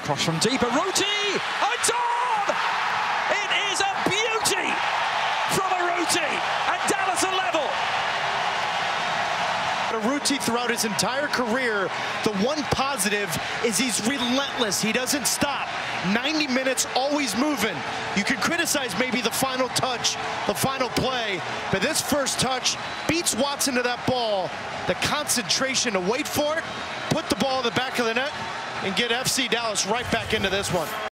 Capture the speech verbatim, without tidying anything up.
Cross from deep, Urruti, it's on! It is a beauty from Urruti, and Dallas are level. Urruti, throughout his entire career, the one positive is he's relentless. He doesn't stop. ninety minutes, always moving. You can criticize maybe the final touch, the final play, but this first touch beats Watson to that ball. The concentration to wait for it, put the ball in the back of the net, and get F C Dallas right back into this one.